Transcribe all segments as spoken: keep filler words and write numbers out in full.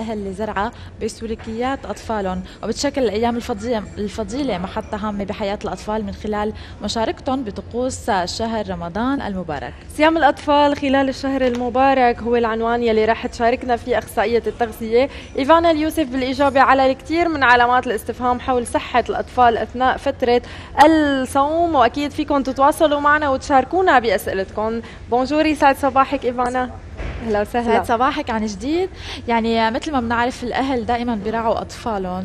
الأهل لزرعها بسلوكيات أطفالهم، وبتشكل الأيام الفضيلة الفضيلة محطة هامة بحياة الأطفال من خلال مشاركتهم بطقوس شهر رمضان المبارك. صيام الأطفال خلال الشهر المبارك هو العنوان يلي راح تشاركنا فيه أخصائية التغذية إيفانا اليوسف بالإجابة على الكثير من علامات الاستفهام حول صحة الأطفال أثناء فترة الصوم، وأكيد فيكم تتواصلوا معنا وتشاركونا بأسئلتكم. بونجور، يسعد صباحك إيفانا. اهلا وسهلا. سعد صباحك عن جديد. يعني مثل ما بنعرف الاهل دائما بيراعوا اطفالهم،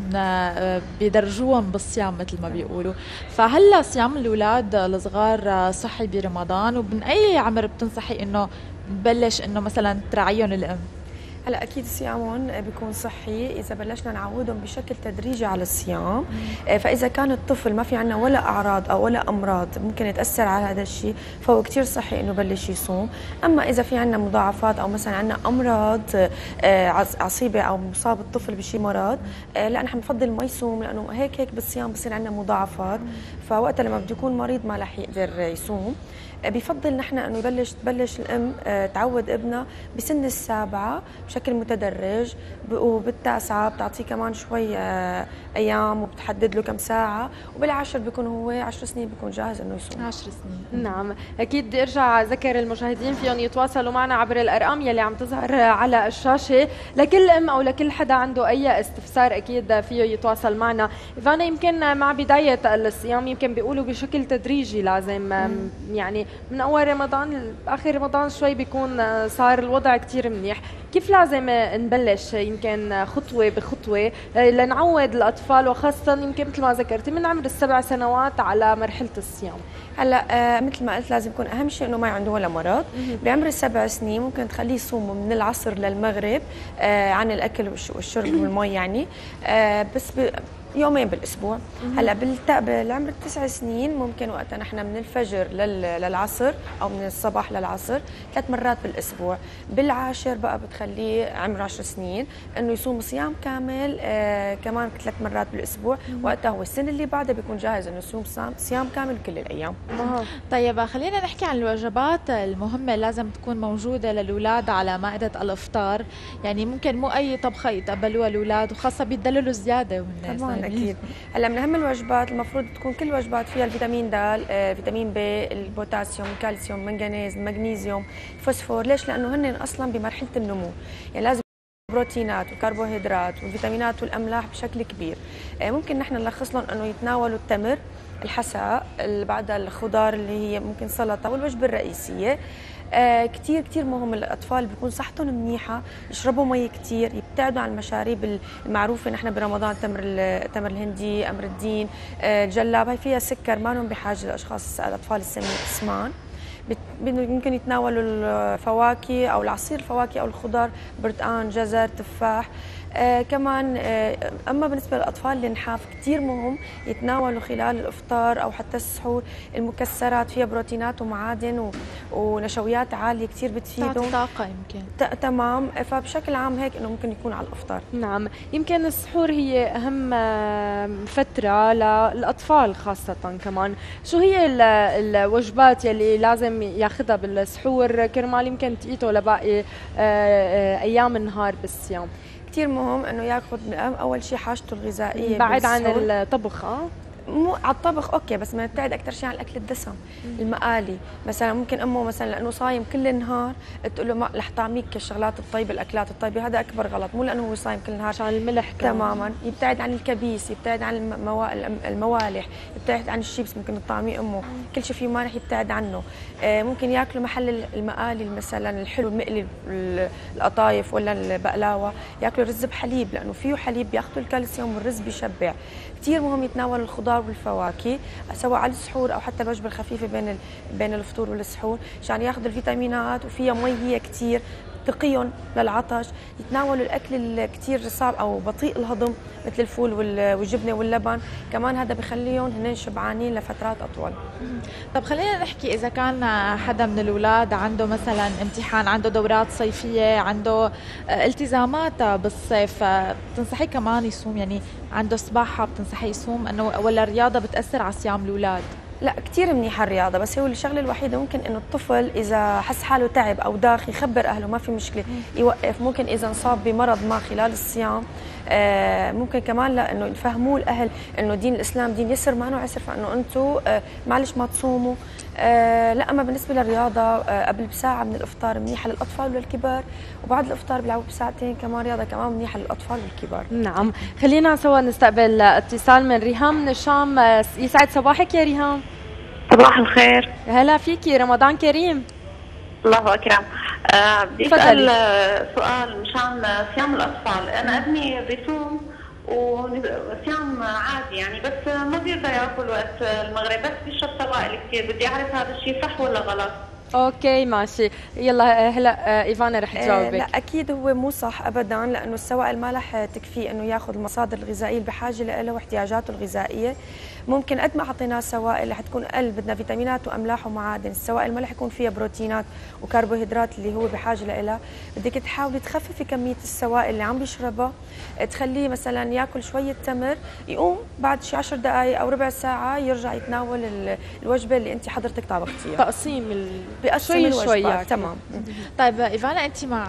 بيدرجوهم بالصيام مثل ما بيقولوا، فهلا صيام الاولاد الصغار صحي برمضان؟ ومن اي عمر بتنصحي انه نبلش انه مثلا تراعيهم الام؟ هلا اكيد صيامهم بيكون صحي اذا بلشنا نعودهم بشكل تدريجي على الصيام. فاذا كان الطفل ما في عندنا ولا اعراض او ولا امراض ممكن تاثر على هذا الشيء، فهو كثير صحي انه بلش يصوم. اما اذا في عندنا مضاعفات او مثلا عندنا امراض عصيبه او مصاب الطفل بشيء مرض، لا نحن بنفضل ما يصوم، لانه هيك هيك بالصيام بصير عندنا مضاعفات، فوقتها لما بده يكون مريض ما رح يقدر يصوم. بفضل نحن انه يبلش تبلش الام تعود ابنها بسن السابعه بشكل متدرج، وبالتاسعه بتعطيه كمان شوي ايام وبتحدد له كم ساعه، وبالعشر بيكون هو عشر سنين بيكون جاهز انه يصوم. عشر سنين. نعم، اكيد بدي ارجع اذكر المشاهدين فيهم يتواصلوا معنا عبر الارقام يلي عم تظهر على الشاشه، لكل ام او لكل حدا عنده اي استفسار اكيد فيه يتواصل معنا. ايفانا، يمكن مع بدايه الصيام يمكن بيقولوا بشكل تدريجي لازم مم. يعني من اول رمضان لاخر رمضان شوي بيكون صار الوضع كثير منيح، كيف لازم نبلش يمكن خطوه بخطوه لنعود الاطفال، وخاصه يمكن مثل ما ذكرتي من عمر السبع سنوات على مرحله الصيام؟ هلا آه مثل ما قلت لازم يكون اهم شيء انه ما عنده ولا مرض. بعمر السبع سنين ممكن تخليه يصوم من العصر للمغرب آه عن الاكل والشرب والمي يعني، آه بس يومين بالاسبوع. هلا بالعمر التسع سنين ممكن وقتها نحن من الفجر للعصر او من الصباح للعصر ثلاث مرات بالاسبوع. بالعاشر بقى بتخليه عمره عشر سنين انه يصوم صيام كامل آه كمان ثلاث مرات بالاسبوع، وقتها هو السنه اللي بعدها بيكون جاهز انه يصوم صيام كامل كل الايام. آه. طيب خلينا نحكي عن الوجبات المهمه لازم تكون موجوده للاولاد على مائده الافطار، يعني ممكن مو اي طبخه يتقبلوها الاولاد، وخاصه بيتدللوا زياده من الناس. اكيد. هلا من اهم الوجبات المفروض تكون كل الوجبات فيها الفيتامين د، آه، فيتامين ب، البوتاسيوم، الكالسيوم، منغنيز، المغنيسيوم، الفوسفور. ليش؟ لانه هن اصلا بمرحله النمو، يعني لازم بروتينات وكربوهيدرات والفيتامينات والاملاح بشكل كبير. آه، ممكن نحن نلخص لهم انه يتناولوا التمر، الحساء، بعدها الخضار اللي هي ممكن سلطه، والوجبه الرئيسيه. آه كتير كتير مهم الأطفال بيكون صحتهم منيحة، يشربوا مي كتير، يبتعدوا عن المشاريب المعروفة نحن برمضان، تمر التمر الهندي، أمر الدين، آه الجلاب، هي فيها سكر، ما لهم بحاجة الأشخاص الأطفال السمان. ممكن يتناولوا الفواكه أو العصير الفواكه أو الخضار، برتقان، جزر، تفاح. آه كمان آه اما بالنسبه للاطفال النحاف كثير مهم يتناولوا خلال الافطار او حتى السحور المكسرات، فيها بروتينات ومعادن و... ونشويات عاليه كثير بتفيدهم، طاقه يمكن. تمام. فبشكل عام هيك انه ممكن يكون على الافطار. نعم، يمكن السحور هي اهم فتره للاطفال خاصه. كمان شو هي الوجبات يلي لازم ياخذها بالسحور كرمال يمكن تقيته لباقي ايام النهار بالصيام؟ كثير مهم انه ياخذ اول شيء حاجته الغذائيه بعد عن الطبخ. اه مو على الطبخ اوكي، بس بنبتعد اكثر شيء عن الاكل الدسم. مم. المقالي مثلا، ممكن امه مثلا لانه صايم كل النهار تقول له ما رح طعميك الشغلات الطيبه الاكلات الطيبه، هذا اكبر غلط، مو لانه هو صايم كل النهار عشان الملح كمان. تماما. يبتعد عن الكبيس، يبتعد عن الموا... الموالح، يبتعد عن الشيبس، ممكن تطعميه امه. مم. كل شيء فيه مالح يبتعد عنه. آه ممكن ياكلوا محل المقالي مثلا الحلو المقلي، القطايف ولا البقلاوه، ياكلوا رز بحليب لانه فيه حليب بياخذوا الكالسيوم، والرز بيشبع. كثير مهم يتناولوا الخضار والفواكه سواء على السحور او حتى الوجبه الخفيفه بين بين الفطور والسحور، عشان ياخذوا الفيتامينات، وفيها مي هي كثير تقيهم للعطش. يتناولوا الاكل الكثير صعب او بطيء الهضم مثل الفول والجبنه واللبن، كمان هذا بخليهم هن شبعانين لفترات اطول. طب خلينا نحكي اذا كان حدا من الاولاد عنده مثلا امتحان، عنده دورات صيفيه، عنده التزامات بالصيف، بتنصحي كمان يصوم؟ يعني عنده سباحه بتنصحي يصوم انه، ولا الرياضه بتاثر على صيام الاولاد؟ لا كثير منيحه الرياضه، بس هو الشغله الوحيده ممكن انه الطفل اذا حس حاله تعب او داخ يخبر اهله، ما في مشكله يوقف. ممكن اذا انصاب بمرض ما خلال الصيام آه ممكن كمان لانه يفهموه الاهل انه دين الاسلام دين يسر ما انه عسر، فانه انتم آه معلش ما تصوموا. آه لا اما بالنسبه للرياضه آه قبل بساعه من الافطار منيحه للاطفال والكبار، وبعد الافطار بيلعبوا بساعتين كمان رياضه كمان منيحه للاطفال والكبار. نعم، خلينا سوا نستقبل اتصال من ريهام من الشام. يسعد صباحك يا ريهام. صباح الخير. هلا فيكي، رمضان كريم. الله اكرم. آه بدي اسال سؤال مشان صيام الاطفال. انا ابني بيصوم وصيام عادي يعني، بس ما بيقدر ياكل وقت المغرب، بس بيشرب سوائل كثير. بدي اعرف هذا الشيء صح ولا غلط؟ اوكي ماشي، يلا هلا ايفانا رح تجاوبك. آه لا اكيد هو مو صح ابدا، لانه السوائل ما رح تكفيه انه ياخذ المصادر الغذائيه اللي بحاجه لها واحتياجاته الغذائيه. ممكن قد ما اعطيناه سوائل رح تكون اقل، بدنا فيتامينات واملاح ومعادن. السوائل ما رح يكون فيها بروتينات وكربوهيدرات اللي هو بحاجه لها. بدك تحاولي تخففي كميه السوائل اللي عم بيشربها، تخليه مثلا ياكل شويه تمر، يقوم بعد شي عشر دقائق او ربع ساعه يرجع يتناول الوجبه اللي انت حضرتك طابختيها. تقسيم ال... بقسم الوجبات. تمام. طيب ايفانا، انت مع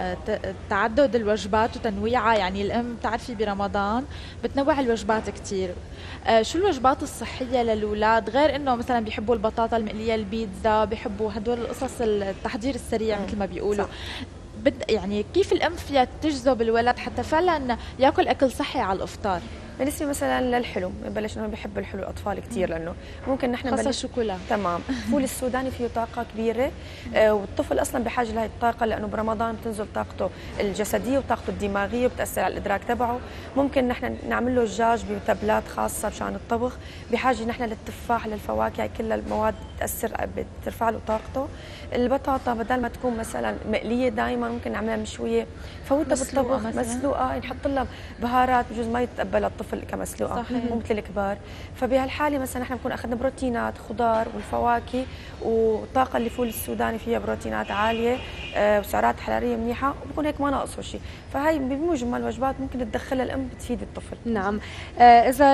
تعدد الوجبات وتنويعها؟ يعني الام بتعرفي برمضان بتنوع الوجبات كثير. آه شو الوجبات الصحيه للاولاد، غير انه مثلا بيحبوا البطاطا المقليه، البيتزا، بيحبوا هدول القصص التحضير السريع مثل ما بيقولوا؟ بد يعني كيف الام فيها تجذب الولد حتى فعلا ياكل اكل صحي على الافطار؟ بالنسبه مثلا للحلو ببلش انه بحب الحلو الاطفال كثير، لانه ممكن نحن خاصه الشوكولا. تمام. الفول السوداني فيه طاقه كبيره آه والطفل اصلا بحاجه لهي الطاقه، لانه برمضان بتنزل طاقته الجسديه وطاقته الدماغيه وبتاثر على الادراك تبعه. ممكن نحن نعمل له الدجاج بتبلات خاصه مشان الطبخ. بحاجه نحن للتفاح للفواكه، هي كلها المواد بتاثر بترفع له طاقته. البطاطا بدل ما تكون مثلا مقليه دائما ممكن نعملها مشويه، فوتها بالطبخ مسلوقه، ينحط لها بهارات بجوز ما يتقبلها الطفل كمسلوقه مو مثل الكبار. فبهالحاله مثلا نحن بنكون اخذنا بروتينات خضار والفواكه، والطاقه اللي فول السوداني فيها بروتينات عاليه آه وسعرات حراريه منيحه، وبكون هيك ما ناقصه شيء. فهي بمجمل الوجبات ممكن تدخلها الام بتفيد الطفل. نعم. آه اذا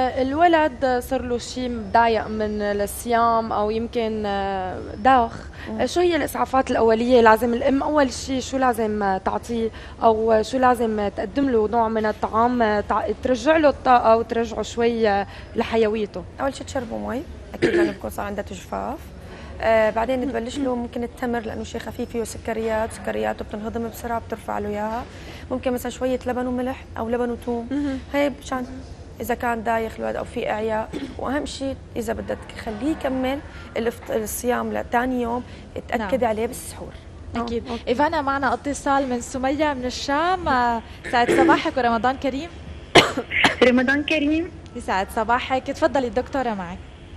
الولد صار له شيء مضايق من الصيام او يمكن آه داخ، آه شو هي الاسعافات الاوليه لازم الام اول شيء شو لازم تعطيه، او شو لازم تقدم له نوع من الطعام ترجع له الطاقه وترجعه شوي لحيويته؟ اول شيء تشربوا مي اكيد لانه بكون صار عنده جفاف. آه بعدين تبلش له ممكن التمر لانه شيء خفيف فيه سكريات، سكرياته بتنهضم بسرعه بترفع له اياها. ممكن مثلا شويه لبن وملح او لبن وثوم، هي مشان اذا كان دايخ الولد او في اعياء. واهم شيء اذا بدك تخليه يكمل الصيام لثاني يوم تاكدي نعم. عليه بالسحور. اكيد. أوه. ايفانا معنا اتصال من سميه من الشام. سعد صباحك ورمضان كريم. رمضان كريم. يسعد صباحك، تفضلي الدكتوره معك.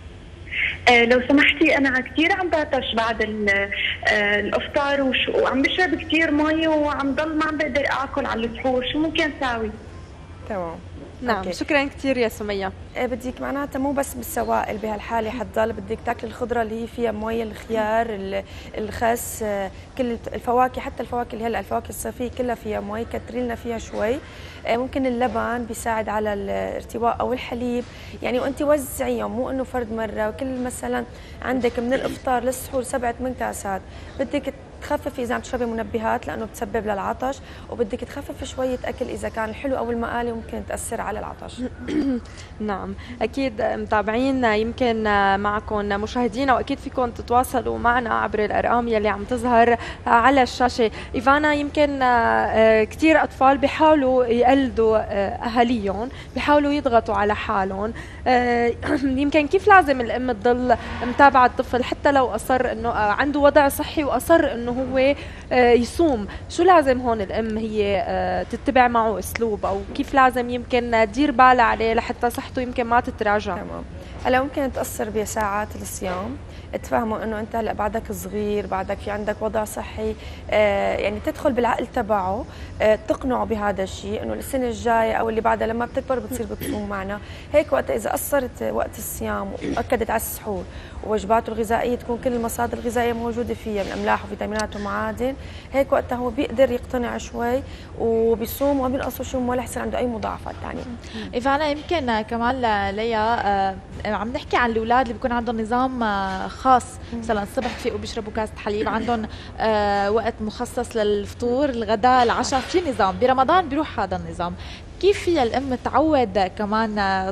آه لو سمحتي، انا كثير عم بعطش بعد آه الافطار وعم بشرب كثير مي وعم ضل ما عم بقدر اكل على السحور، شو ممكن اساوي؟ تمام. نعم أوكي. شكرا كثير يا سميه. إيه بدك معناتها مو بس بالسوائل بهالحاله حتضل بدك تاكلي الخضره اللي هي فيها مي، الخيار، الخس، كل الفواكه، حتى الفواكه اللي هلا الفواكه الصيفيه كلها فيها مي، كتري لنا فيها شوي. ممكن اللبن بيساعد على الارتواء او الحليب يعني، وانت وزعيهم مو انه فرد مره. وكل مثلا عندك من الافطار للسحور سبع ثمان كاسات، بدك تخففي اذا عم تشربي منبهات لانه بتسبب للعطش، وبدك تخفف شويه اكل اذا كان الحلو او المقالي ممكن تاثر على العطش. نعم اكيد متابعين يمكن معكم مشاهدينا، واكيد فيكم تتواصلوا معنا عبر الارقام يلي عم تظهر على الشاشه. ايفانا، يمكن كثير اطفال بيحاولوا يقلدوا اهاليهم، بيحاولوا يضغطوا على حالهم. يمكن كيف لازم الام تضل متابعه الطفل حتى لو اصر انه عنده وضع صحي واصر انه هو يصوم؟ شو لازم هون الام هي تتبع معه اسلوب، او كيف لازم يمكن تدير بالها عليه لحتى صحته يمكن ما تتراجع؟ تمام. هلا ممكن تاثر بساعات الصيام، تفهموا انه انت هلا بعدك صغير، بعدك في عندك وضع صحي، آه يعني تدخل بالعقل تبعه، آه تقنعه بهذا الشيء انه السنه الجايه او اللي بعدها لما بتكبر بتصير بتصوم معنا. هيك وقت اذا قصرت وقت الصيام واكدت على السحور ووجباته الغذائيه تكون كل المصادر الغذائيه موجوده فيها من املاح وفيتامينات ومعادن، هيك وقتها هو بيقدر يقتنع شوي وبيصوم وما بينقصه شيء ولا يصير عنده اي مضاعفات ثانيه. ايفانا يمكن كمان ليا آه عم نحكي عن الاولاد اللي بيكون عندهم نظام آه خاص، مثلا الصبح بفيقوا بيشربوا كاسه حليب، عندهم آه وقت مخصص للفطور، الغداء، العشاء، في نظام. برمضان بيروح هذا النظام، كيف فيها الام تعود كمان آه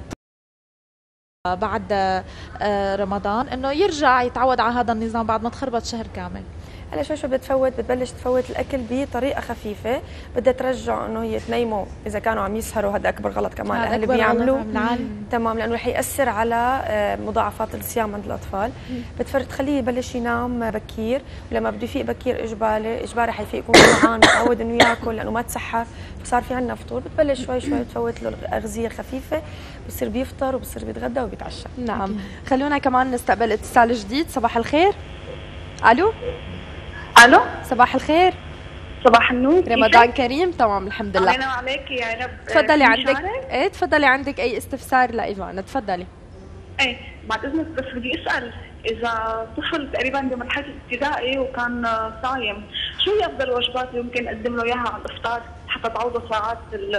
بعد آه رمضان انه يرجع يتعود على هذا النظام بعد ما تخربط شهر كامل؟ هلا شو شو بتفوت بتبلش تفوت الاكل بطريقه خفيفه، بدها ترجع انه هي تنيمه اذا كانوا عم يسهروا، هذا اكبر غلط كمان الاهل بيعملوه. تمام، لانه رح ياثر على مضاعفات الصيام عند الاطفال. بتفرج تخليه يبلش ينام بكير، ولما بده يفيق بكير اجباري اجباري حيفيق يكون جوعان متعود انه ياكل لانه ما تسحر، صار في عندنا فطور، بتبلش شوي شوي تفوت له الاغذيه خفيفه، بصير بيفطر وبصير بيتغدى وبيتعشى. نعم. خلونا كمان نستقبل اتصال جديد. صباح الخير. الو. الو، صباح الخير. صباح النور. رمضان كريم. تمام الحمد لله. الله عليك يا رب. تفضلي عندك ايه تفضلي عندك اي استفسار لايفانا؟ تفضلي. ايه بعد اذنك بس بدي اسال، اذا طفل تقريبا بمرحله الابتدائي وكان صايم، شو هي افضل الوجبات اللي ممكن اقدم له اياها على الافطار حتى تعوضه ساعات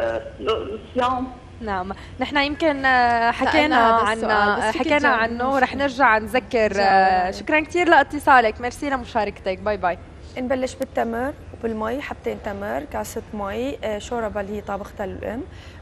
الصيام؟ نعم، نحن يمكن حكينا عنه حكينا عنه رح نرجع نذكر. شكرا كثير لاتصالك، ميرسي لمشاركتك، باي باي. نبلش بالتمر وبالمي، حبتين تمر، كاسه مي، شوربه اللي هي طابختها الام،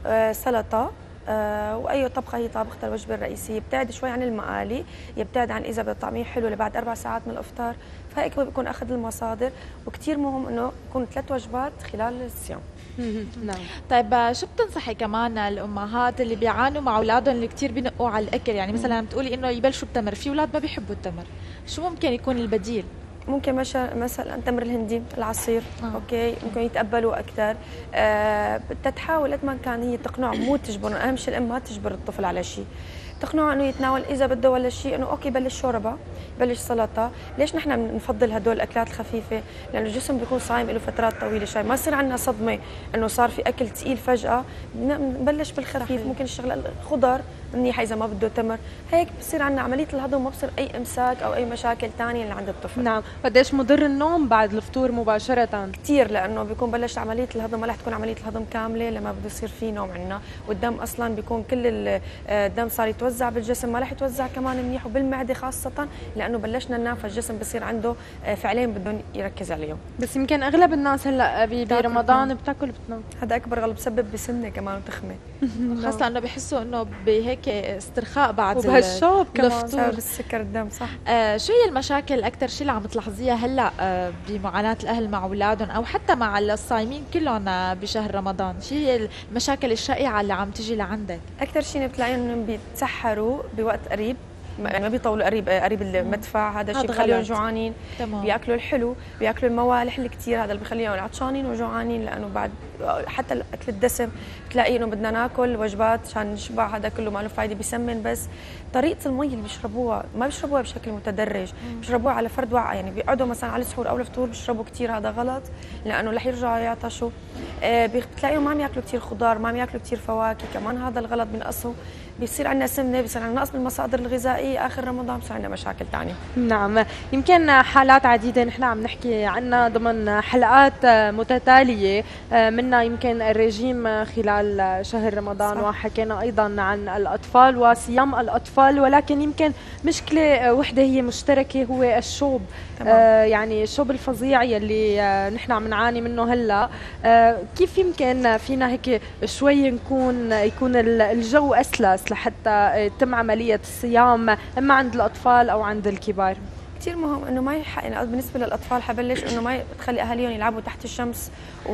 سلطه، آه واي طبخه هي طابختها الوجبه الرئيسيه. بتعد شوي عن المقالي، يبتعد عن اذا بدها طعميه حلو لبعد اربع ساعات من الافطار، فهيك هو بيكون اخذ المصادر. وكثير مهم انه يكون ثلاث وجبات خلال الصيام. نعم. طيب شو بتنصحي كمان الامهات اللي بيعانوا مع اولادهم اللي كثير بينقوا على الاكل؟ يعني مثلا عم تقولي انه يبلشوا بتمر، في اولاد ما بيحبوا التمر، شو ممكن يكون البديل؟ ممكن مثلا تمر الهندي، العصير، آه. اوكي، ممكن يتقبلوا اكثر. آه بدها تحاول قد ما كان هي تقنعه، مو تجبره، اهم شيء الام ما تجبر الطفل على شيء، تقنعه انه يتناول اذا بده ولا شيء، انه اوكي بلش شوربه، بلش سلطه. ليش نحن بنفضل هدول الاكلات الخفيفه؟ لانه الجسم بيكون صايم له فترات طويله شوي، ما يصير عندنا صدمه انه صار في اكل ثقيل فجاه، نبلش بالخفيف. ممكن الشغله الخضر منيحه اذا ما بده تمر، هيك بصير عندنا عمليه الهضم، ما بصير اي امساك او اي مشاكل ثانيه اللي عند الطفل. نعم. قديش مضر النوم بعد الفطور مباشره؟ كثير، لانه بيكون بلش عمليه الهضم، ما رح تكون عمليه الهضم كامله لما بده يصير في نوم عندنا، والدم اصلا بيكون كل الدم صار يتوزع بالجسم، ما رح يتوزع كمان منيح، وبالمعده خاصه لانه بلشنا ننام، فالجسم بصير عنده فعلين بدهم يركز عليهم. بس يمكن اغلب الناس هلا برمضان بتاكل بتنام، هذا اكبر غلط، بسبب بسمنه كمان وتخمه، خاصه انه بحسوا انه بهيك استرخاء بعد وبهالشوب كمان بسبب السكر الدم. صح. آه شو هي المشاكل اكثر شيء اللي عم تلاحظيها هلا آه بمعاناه الاهل مع اولادهم او حتى مع الصايمين كلهم آه بشهر رمضان؟ شو هي المشاكل الشائعه اللي عم تجي لعندك؟ اكثر شيء بتلاقيهم بيتسحروا بوقت قريب، ما بيطولوا قريب قريب المدفع، هذا الشيء بخليهم جوعانين. تمام. بياكلوا الحلو، بياكلوا الموالح اللي كثير، هذا اللي بخليهم عطشانين وجوعانين، لانه بعد حتى الاكل الدسم بتلاقي انه بدنا ناكل وجبات عشان نشبع، هذا كله ما له فايده، بيسمن. بس طريقه المي اللي بيشربوها ما بيشربوها بشكل متدرج، بيشربوها على فرد وعي، يعني بيقعدوا مثلا على السحور او الفطور بيشربوا كثير، هذا غلط لانه رح يرجعوا يعطشوا. آه بتلاقيهم ما عم ياكلوا كثير خضار، ما عم ياكلوا كثير فواكه، كمان هذا الغلط بنقصه، بيصير عندنا سمنه، بيصير عندنا نقص بالمصادر الغذائيه، اخر رمضان بصير عندنا مشاكل ثانيه. نعم، يمكن حالات عديده نحن عم نحكي عنها ضمن حلقات متتاليه، منها يمكن الرجيم خلال شهر رمضان، صح. وحكينا ايضا عن الاطفال وصيام الاطفال، ولكن يمكن مشكله وحده هي مشتركه، هو الشوب. آه يعني الشوب الفظيع يلي آه نحن عم نعاني منه هلا. آه كيف يمكن فينا هيك شوي نكون يكون الجو اسلس لحتى يتم عمليه الصيام اما عند الاطفال او عند الكبار؟ كثير مهم انه ما يح... يعني بالنسبه للاطفال حبلش انه ما تخلي اهاليهم يلعبوا تحت الشمس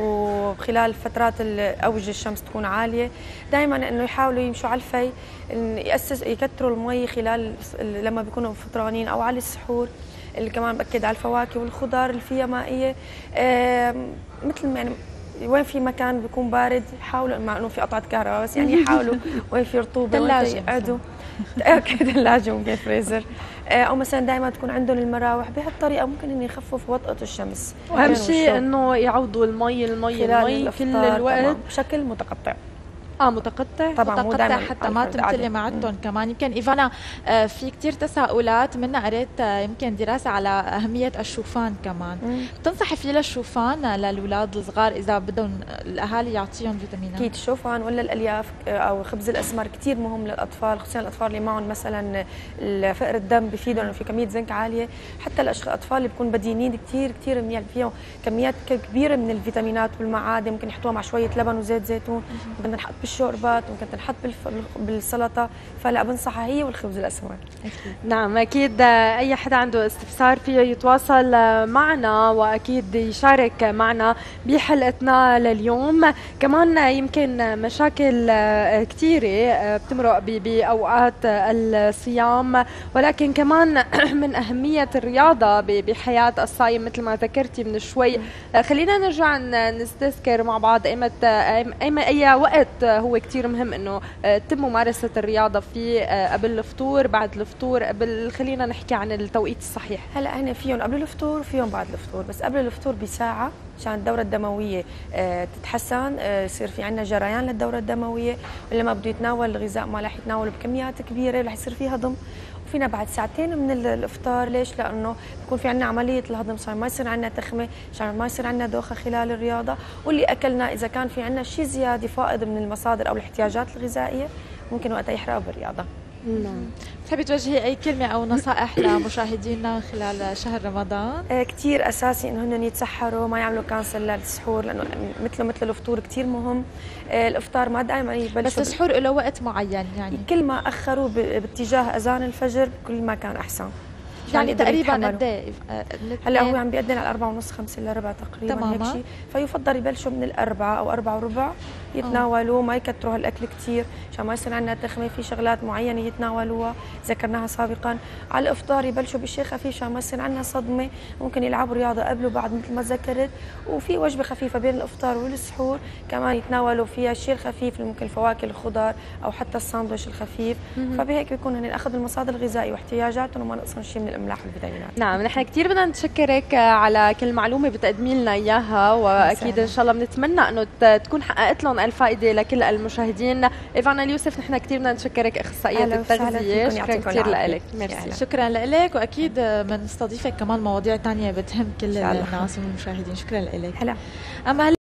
وخلال فترات اوج الشمس تكون عاليه، دائما انه يحاولوا يمشوا على الفي، ياسس يكثروا المي خلال لما بيكونوا فطرانين او على السحور، اللي كمان باكد على الفواكه والخضار اللي فيها مائيه، مثل يعني وين في مكان بيكون بارد يحاولوا، مع انه في قطعه كهرباء بس يعني يحاولوا وين في رطوبه ثلاجه يقعدوا اكيد ثلاجه ممكن فريزر، او مثلا دائما تكون عندهم المراوح. بهالطريقه ممكن انه يخفف وطأة الشمس. واهم شيء انه يعوضوا المي المي المي كل الوقت بشكل متقطع. اه متقطع طبعا مو دائما حتى ما تمتلي معدتهم كمان. يمكن ايفانا في كثير تساؤلات، منا قريت يمكن دراسه على اهميه الشوفان كمان. مم. تنصحي فيه للشوفان للاولاد الصغار اذا بدهم الاهالي يعطيهم فيتامينات؟ اكيد الشوفان ولا الالياف او خبز الاسمر كثير مهم للاطفال، خصوصا الاطفال اللي معهم مثلا فقر الدم بفيدهم انه في كميه زنك عاليه. حتى الاطفال اللي بيكونوا بدينين كثير كثير منيح فيهم كميات كبيره من الفيتامينات والمعادن، ممكن يحطوها مع شويه لبن وزيت زيتون، ممكن نحط بالشوربات، ممكن تنحط بالسلطه. فلا بنصحها هي والخبز الاسمر. أكيد. نعم اكيد اي حدا عنده استفسار فيه يتواصل معنا واكيد يشارك معنا بحلقتنا لليوم. كمان يمكن مشاكل كثيره بتمرق باوقات الصيام، ولكن كمان من اهميه الرياضه بحياه الصايم مثل ما ذكرتي من شوي. خلينا نرجع نستذكر مع بعض ايمت اي وقت هو كتير مهم انه تتم ممارسه الرياضه في قبل الفطور، بعد الفطور، قبل خلينا نحكي عن التوقيت الصحيح. هلا هنا فيهم قبل الفطور وفيهم بعد الفطور، بس قبل الفطور بساعه عشان الدوره الدمويه تتحسن، يصير في عندنا جريان للدوره الدمويه، ولما بده يتناول الغذاء ما رح يتناوله بكميات كبيره رح يصير في هضم. وفينا بعد ساعتين من الافطار، ليش؟ لانه بكون في عندنا عمليه الهضم، عشان ما يصير عندنا تخمه، عشان ما يصير عندنا دوخه خلال الرياضه. واللي اكلنا اذا كان في عندنا شيء زياده فائض من المصادر او الاحتياجات الغذائيه ممكن وقتها يحرقها بالرياضه. نعم. بتحبي توجهي اي كلمه او نصائح لمشاهدينا خلال شهر رمضان؟ آه كثير اساسي انه هن يتسحروا، ما يعملوا كانسل للسحور، لانه مثله مثل الفطور كثير مهم. آه الافطار ما دائما يبلشوا، بس السحور له وقت معين يعني كل ما اخروا باتجاه اذان الفجر كل ما كان احسن. يعني تقريبا قد ايه؟ هلا هو عم بيأذن على أربعة ونص خمسة الا ربع تقريبا هيك شيء، فيفضل يبلشوا من الأربعة أو أربعة وربع يتناولوا، ما يكتروا هالأكل كثير عشان ما يصير عندنا تخمة. في شغلات معينة يتناولوها ذكرناها سابقا. على الإفطار يبلشوا بشيء خفيف عشان ما يصير عندنا صدمة، ممكن يلعبوا رياضة قبل وبعد مثل ما ذكرت. وفي وجبة خفيفة بين الإفطار والسحور كمان يتناولوا فيها الشيء الخفيف، ممكن الفواكه الخضار أو حتى الساندويش الخفيف. فبهيك بيكون هن أخذوا المصادر الغذائية واحتياجاتهم وما نقصهم شيء من الأملاح والفيتامينات. نعم نحن كثير بدنا نتشكرك على كل معلومه بتقدمي لنا اياها، واكيد ان شاء الله بنتمنى انه تكون حققت لهم الفائده لكل المشاهدين. ايفانا اليوسف نحن كثير بدنا نتشكرك اخصائيه التغذيه، شكرا كثير لك. ميرسي. شكرا لك، واكيد بنستضيفك كمان مواضيع ثانيه بتهم كل الناس والمشاهدين. شكرا لك. هلا. اما